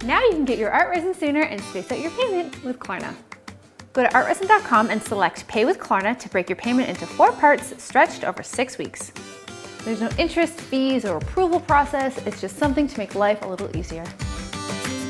Now you can get your art resin sooner and space out your payment with Klarna. Go to artresin.com and select Pay with Klarna to break your payment into 4 parts stretched over 6 weeks. There's no interest, fees, or approval process. It's just something to make life a little easier.